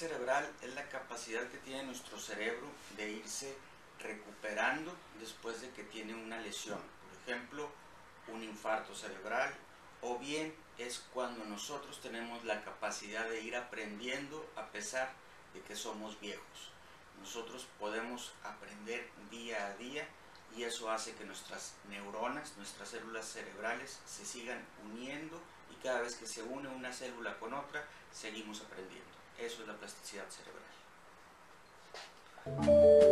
cerebral es la capacidad que tiene nuestro cerebro de irse recuperando después de que tiene una lesión. Por ejemplo, un infarto cerebral, o bien es cuando nosotros tenemos la capacidad de ir aprendiendo a pesar de que somos viejos. Nosotros podemos aprender día a día y eso hace que nuestras neuronas, nuestras células cerebrales se sigan uniendo y cada vez que se une una célula con otra, seguimos aprendiendo. Eso es la plasticidad cerebral.